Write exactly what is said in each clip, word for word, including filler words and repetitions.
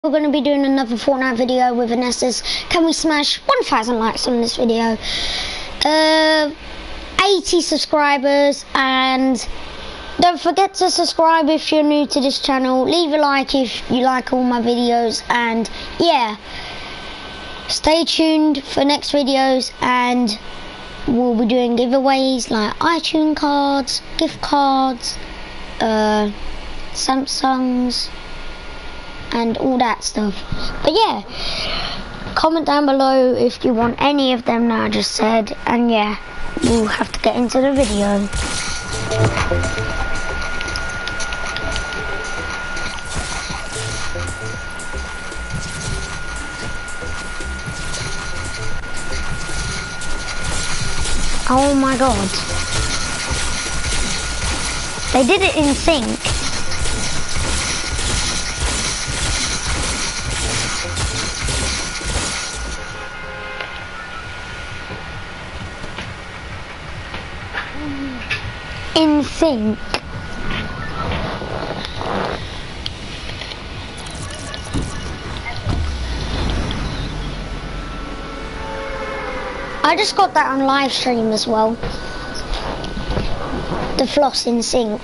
We're going to be doing another Fortnite video with Vanessa's. Can we smash one thousand likes on this video? Uh, eighty subscribers, and don't forget to subscribe if you're new to this channel. Leave a like if you like all my videos, and yeah, stay tuned for next videos, and we'll be doing giveaways like iTunes cards, gift cards, uh, Samsungs, and all that stuff. But yeah, comment down below if you want any of them that I just said, and yeah, we'll have to get into the video. Oh my god, they did it in sync. In sync. I just got that on live stream as well. The floss in sync.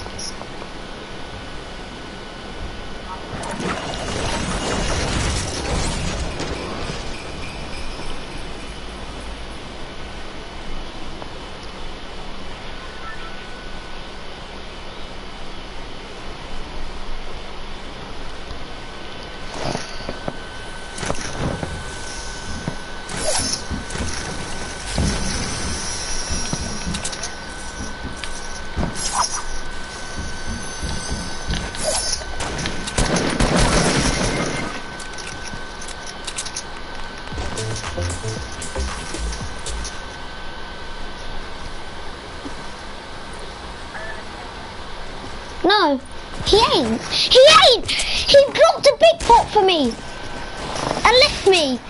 No, he ain't. He ain't. He dropped a big pot for me and left me.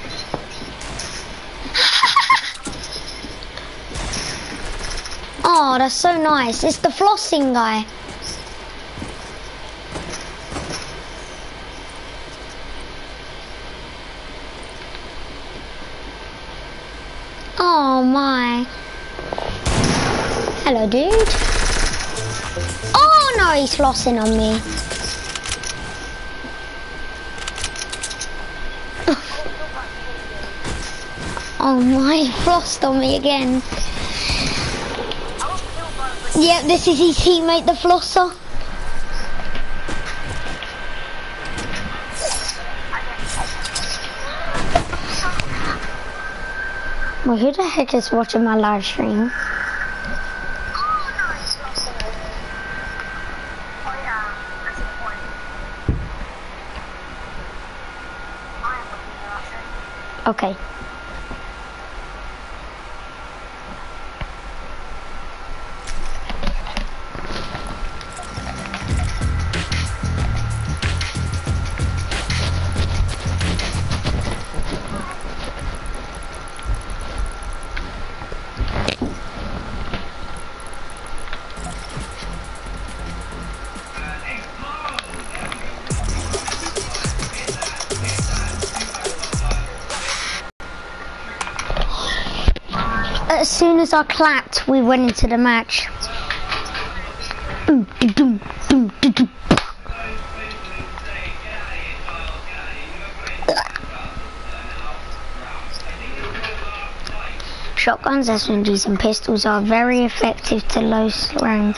Oh, that's so nice. It's the flossing guy. Oh my. Hello, dude. Oh no, he's flossing on me. Oh my, he flossed on me again. Yep, this is his teammate, the flosser. Well, who the heck is watching my live stream? Okay. As soon as I clapped, we went into the match. Shotguns, S M Gs and pistols are very effective to low range.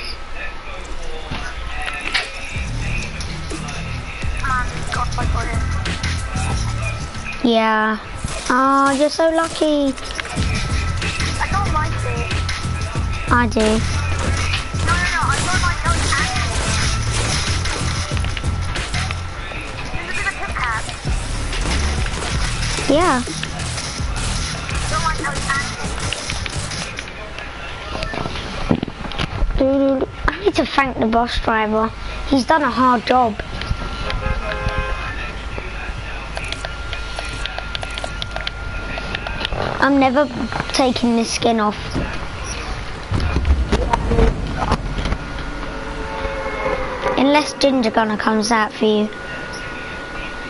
Yeah. Oh, you're so lucky. I do. No, no, no, I don't like those actions. Look at the pip hat. Yeah. I don't like those actions. Dude, I need to thank the bus driver. He's done a hard job. I'm never taking this skin off. Unless Ginger Gunner comes out for you.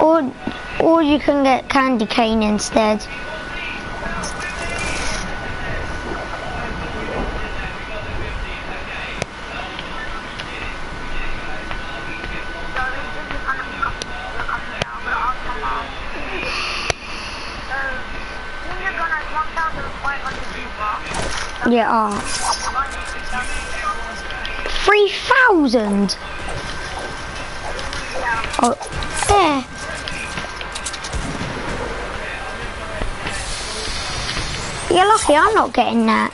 Or, or you can get candy cane instead. Yeah, oh. three thousand! Oh, yeah. You're lucky I'm not getting that.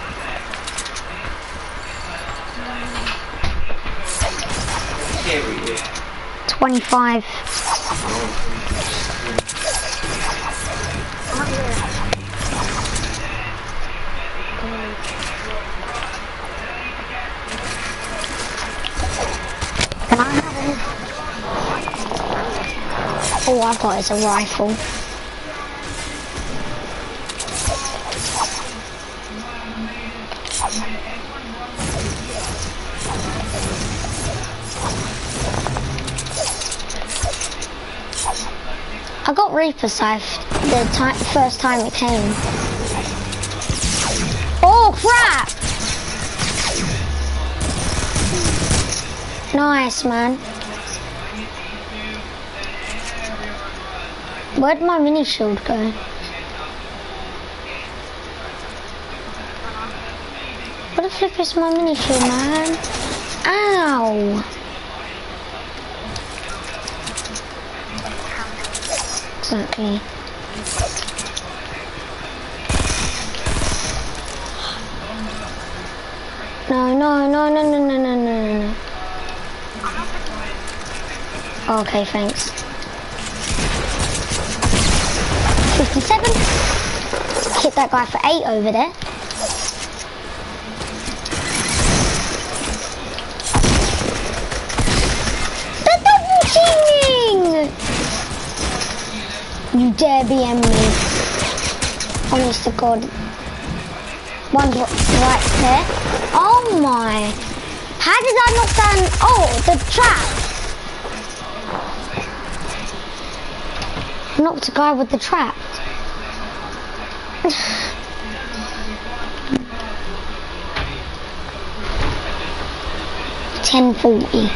twenty-five. Can I have it? Oh, I've got it as a rifle. I got Reaper Scythe the time, first time it came. Oh crap! Nice, man. Where'd my mini shield go? What the flip is my mini shield, man? Ow! Exactly. No, no, no, no, no, no, no, no, no. Okay, thanks. fifty-seven. Hit that guy for eight over there. They're double teaming! You dare B M me. Honest to God. One's right there. Oh my. How did I knock down? Oh, the trap. Knocked a guy with the trap. ten forty.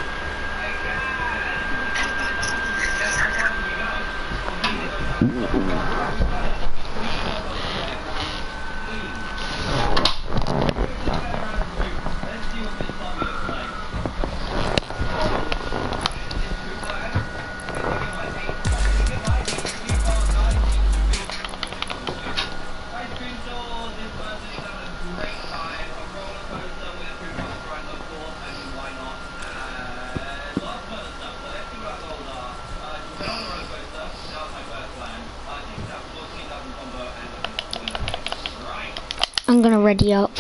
I'm gonna ready up.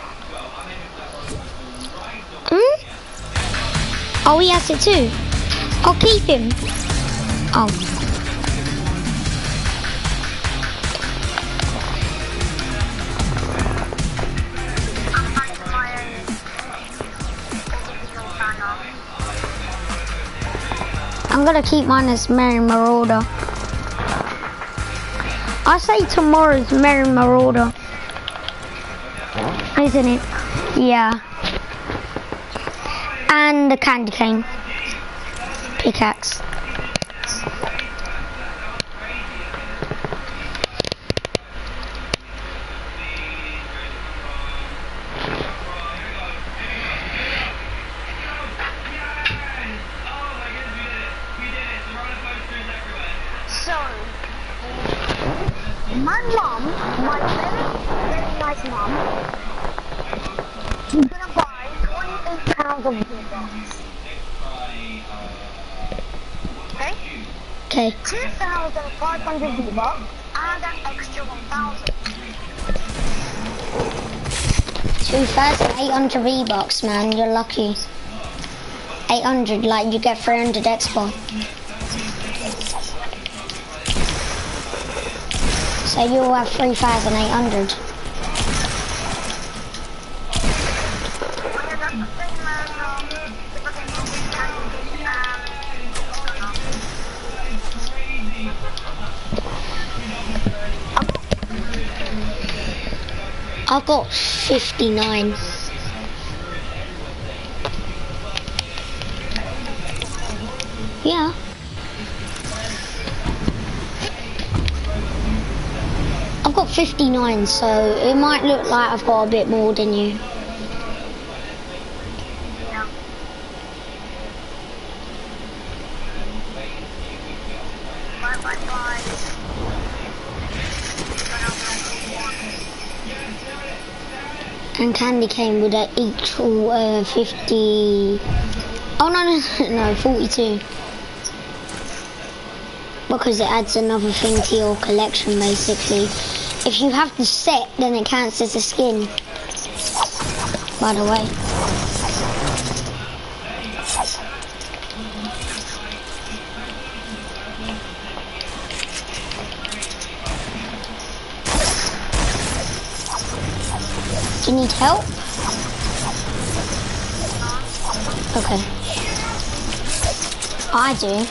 Hmm? Oh, he has it too. I'll keep him. Oh. I'm gonna keep mine as Merry Marauder. I say tomorrow's Merry Marauder. Isn't it? Yeah. And the candy cane. Pickaxe. So, my mom, my very, very nice mom, she's gonna buy twenty-eight pounds of V-Bucks. Okay? Okay. two thousand five hundred V-Bucks and an extra one thousand. two thousand eight hundred V-Bucks, man. You're lucky. eight hundred, like you get three hundred expo. So you'll have three thousand eight hundred. I've got fifty-nine. Yeah. I've got fifty-nine, so it might look like I've got a bit more than you. Yeah. Bye bye bye. And candy cane would uh, equal uh, fifty. Oh no no no forty-two. Because it adds another thing to your collection basically. If you have the set, then it counts as a skin. By the way. Do you need help? Okay. I do.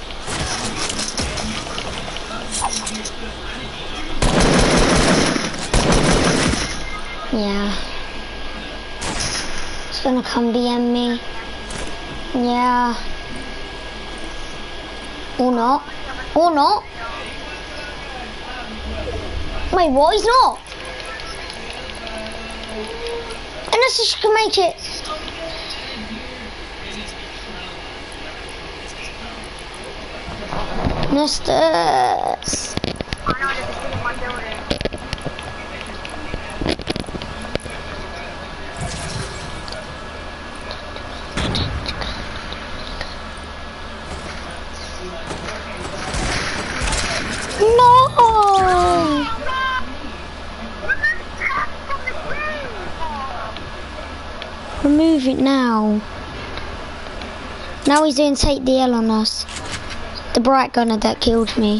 Yeah. It's gonna come D M me. Yeah. Or not. Or not. Wait, what? He's not. Unless she can make it. Misters. No. Remove it now. Now he's doing take the L on us. The bright gunner that killed me.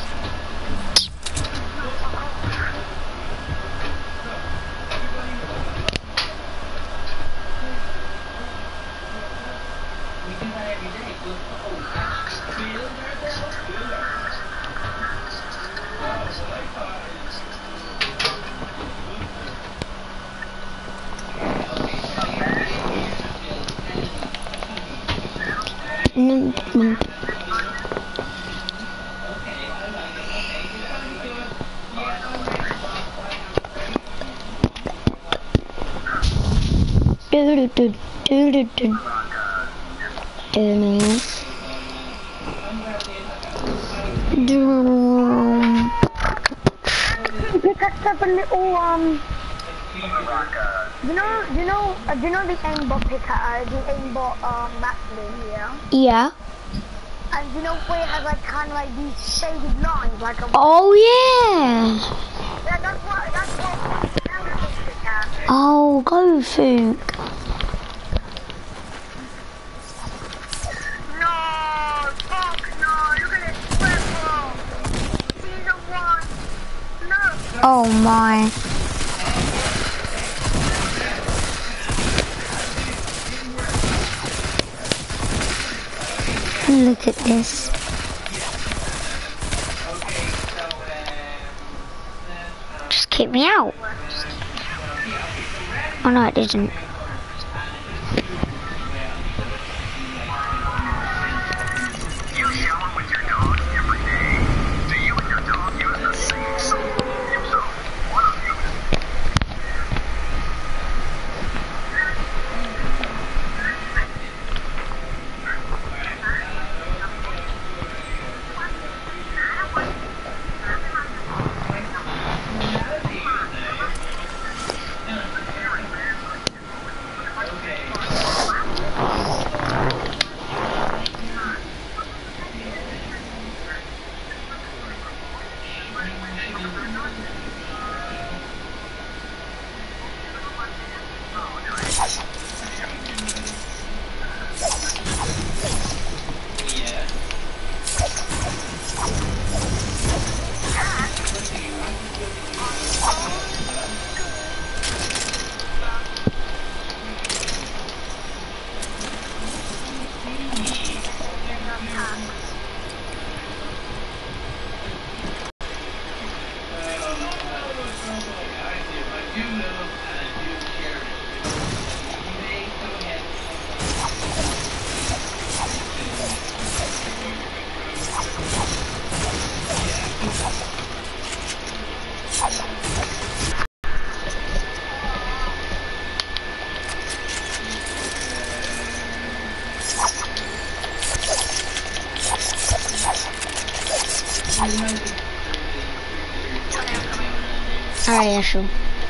Mm, mm. Do do do do do do. Do. Pick up a little um. You know, you know, uh, you know the aimbot pick uh, the aimbot um backbling, yeah. Yeah. And you know where it has like kind of like these shaded lines, like a. Oh yeah. Yeah, that's what. That's what. Aimbot pick at. Oh, go Fook. No, fuck no! Look at this purple. Season one. No. Oh my. Look at this. Just kick me out. Oh no, it didn't. You shower with your dog every day. Do you and your dog use the same soap? If so, what are you? Alright, yeah, sure.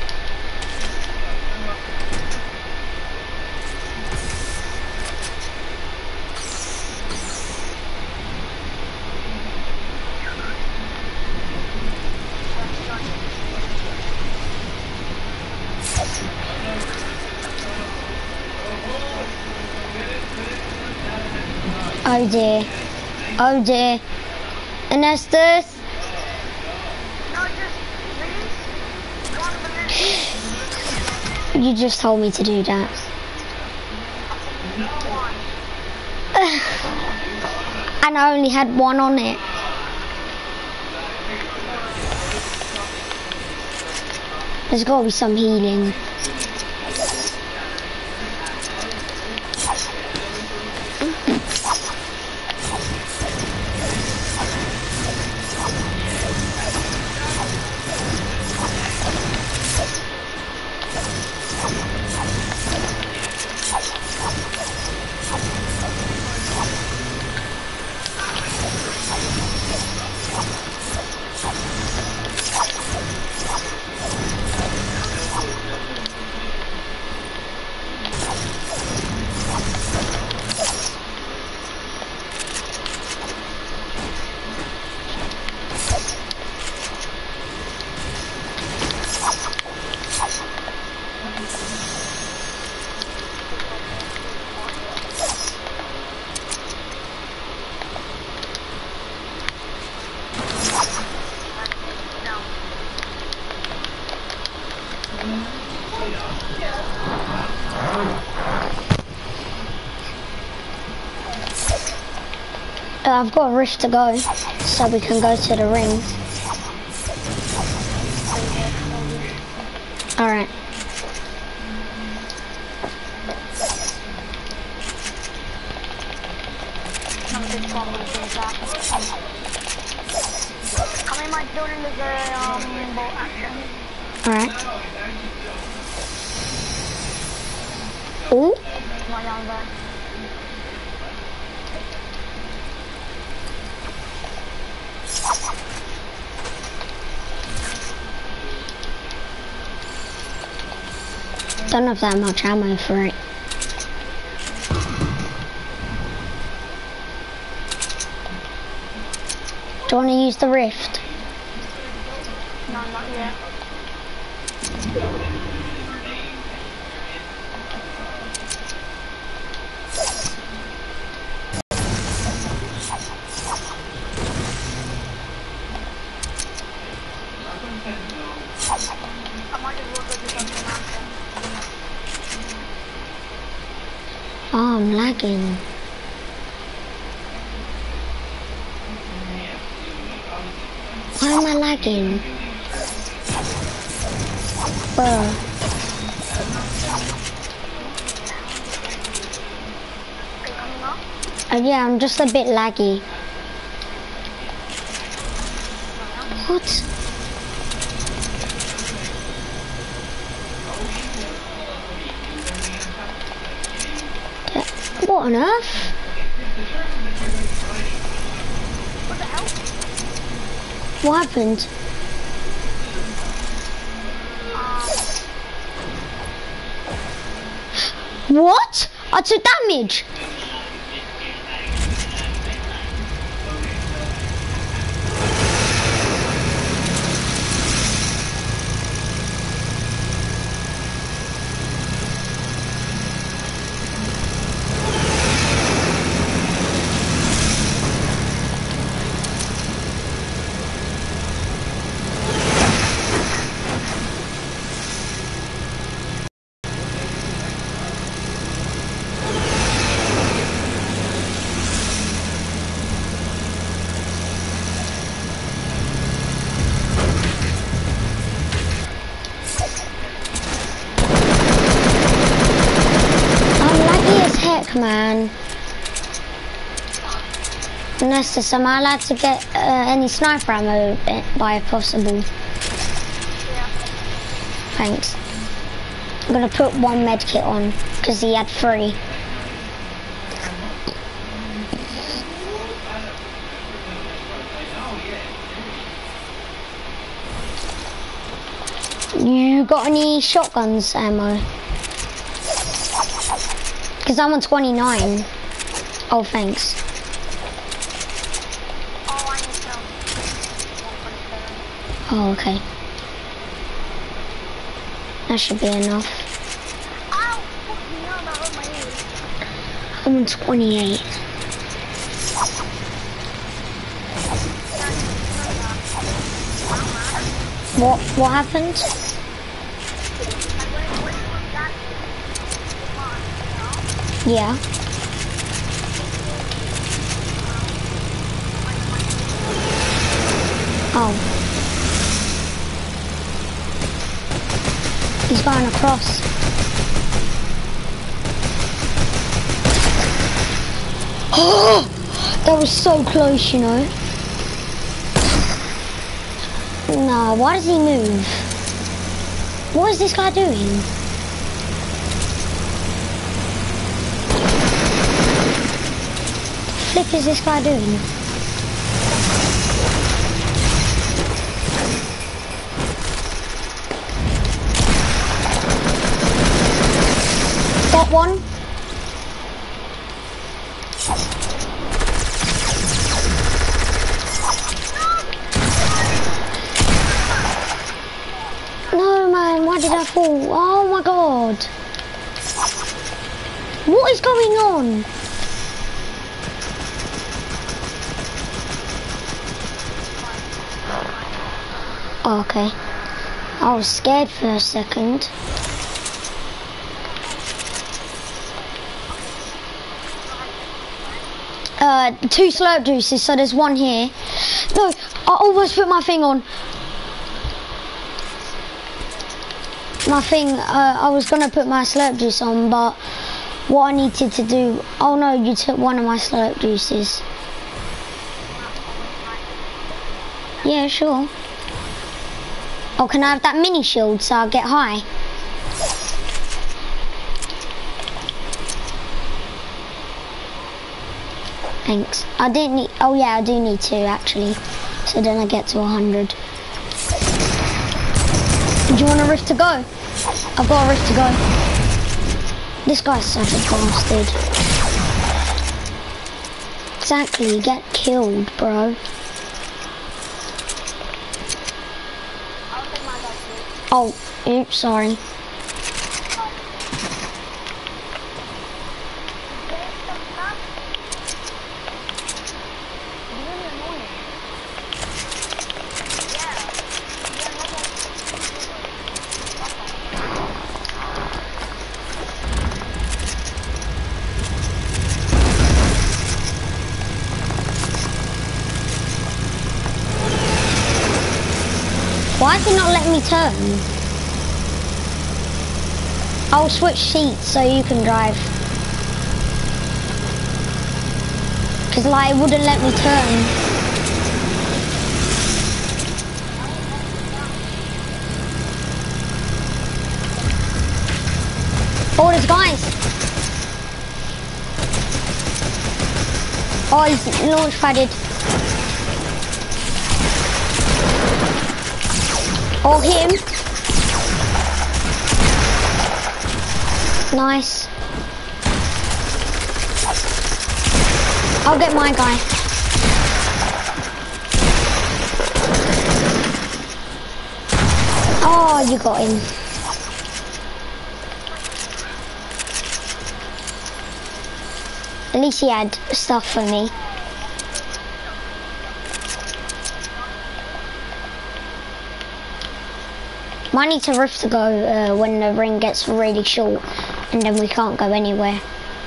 Oh dear. Oh dear. Anestus. You just told me to do that. And I only had one on it. There's got to be some healing. Uh, I've got a rift to go, so we can go to the rings. Alright. How many might doing is a um bolt action? Alright. Ooh. Not down there. Don't have that much ammo for it. Do you want to use the rift? No, not yet. I might as well go to something else. Oh, I'm lagging. Why am I lagging? Bro. Uh, yeah, I'm just a bit laggy. What? What on earth? What the hell? What happened? What? I took damage. Man, Nestus, am I allowed to get uh, any sniper ammo by if possible? Yeah. Thanks. I'm gonna put one med kit on because he had three. you got any shotguns ammo? Because I'm on twenty-nine. Oh, thanks. Oh, I need some. Oh, okay. That should be enough. Ow! Fucking hell, that hurt my ears. I'm on twenty-eight. What, what happened? Yeah. Oh. He's going across. Oh! That was so close, you know. No, why does he move? What is this guy doing? What the flip is this guy doing? Got one. No man, why did I fall? Oh my god. What is going on? Oh, okay. I was scared for a second. Uh, two slurp juices, so there's one here. No, I almost put my thing on. My thing, uh, I was gonna put my slurp juice on, but what I needed to do, oh no, you took one of my slurp juices. Yeah, sure. Oh, can I have that mini shield so I'll get high? Thanks. I didn't need, oh yeah, I do need two actually. So then I get to one hundred. Do you want a rift to go? I've got a rift to go. This guy's such a bastard. Exactly, get killed, bro. Oh, oops, sorry. Why is it not letting me turn? I'll switch seats so you can drive. Cause like it wouldn't let me turn. Oh, there's guys. Oh, he's launch padded. Oh, him. Nice. I'll get my guy. Oh, you got him. At least he had stuff for me. Might need to rift to go uh, when the ring gets really short, and then we can't go anywhere.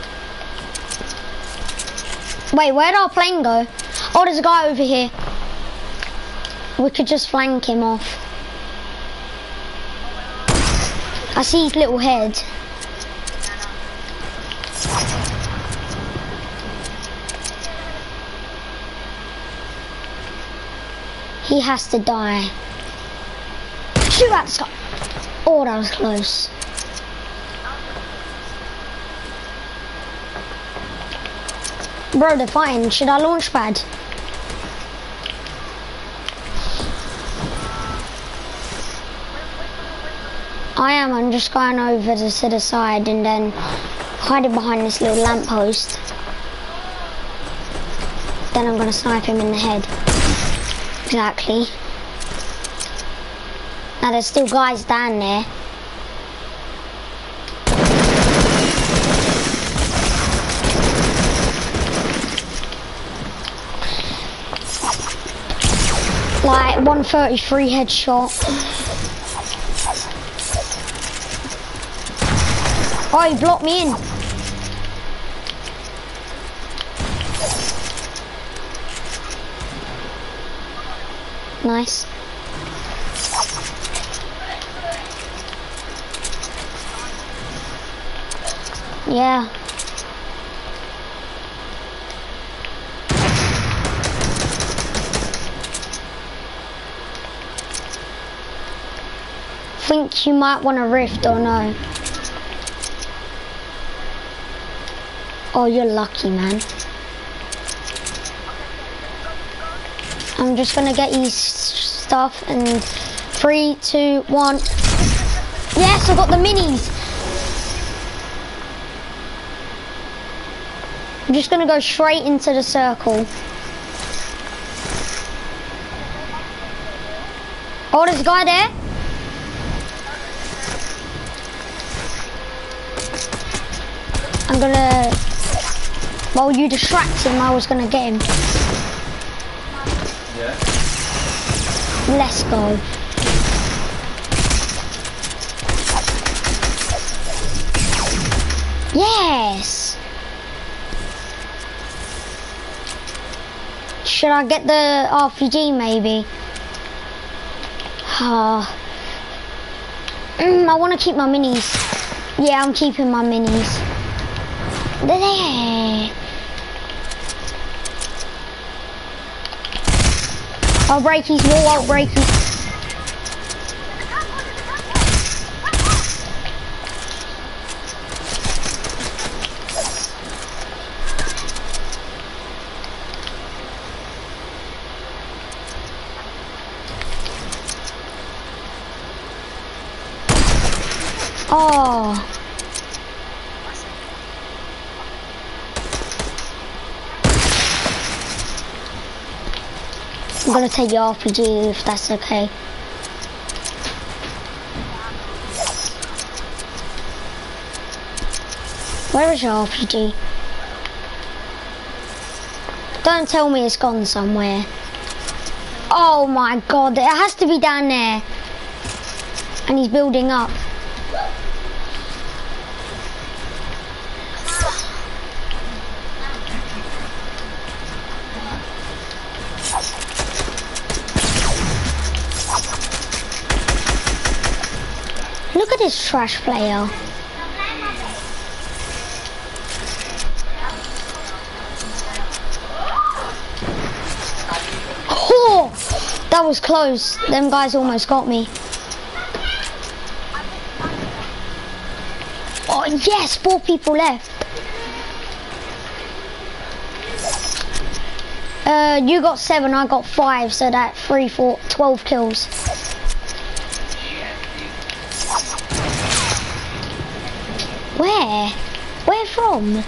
Wait, where'd our plane go? Oh, there's a guy over here. We could just flank him off. I see his little head. He has to die. Shoot at the sky. Oh, that was close. Bro, they're fighting. Should I launch pad? I am. I'm just going over to, to the side and then hiding behind this little lamppost. Then I'm gonna snipe him in the head. Exactly. Now there's still guys down there. Like one thirty-three headshot. Oh, he blocked me in. Nice. Yeah. Think you might want a rift or no? Oh, you're lucky, man. I'm just gonna get you stuff and three, two, one. Yes, I got the minis. I'm just gonna go straight into the circle. Oh, there's a guy there. I'm gonna, while you distract him, I was gonna get him. Yeah. Let's go. Yes. Should I get the R P G maybe? Ah. Mm, I want to keep my minis. Yeah, I'm keeping my minis. There. I'll break his wall, I'll break his. Oh. I'm gonna take your R P G if that's okay. Where is your R P G? Don't tell me it's gone somewhere. Oh my god, it has to be down there. And he's building up. Look at this trash player. Oh, that was close. Them guys almost got me. Oh yes, four people left. Uh, you got seven, I got five, so that three, four, twelve kills. Where? Where from?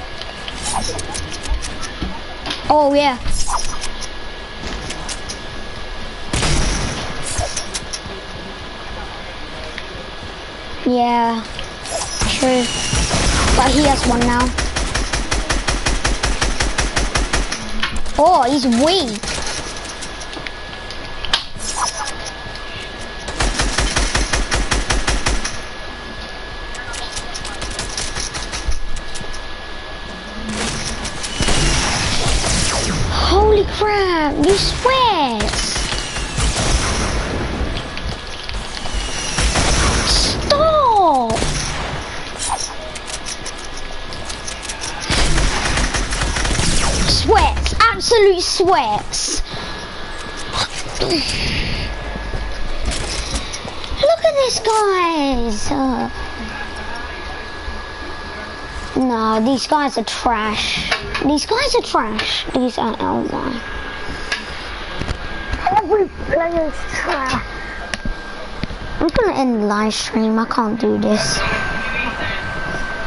Oh yeah. Yeah, true. But he has one now. Oh, he's weak. Holy crap, you sweat. Stop. Sweats, absolute sweats. Look at this, guys. Uh, no, these guys are trash. These guys are trash. These are, oh my. Every player's trash. I'm gonna end the live stream. I can't do this.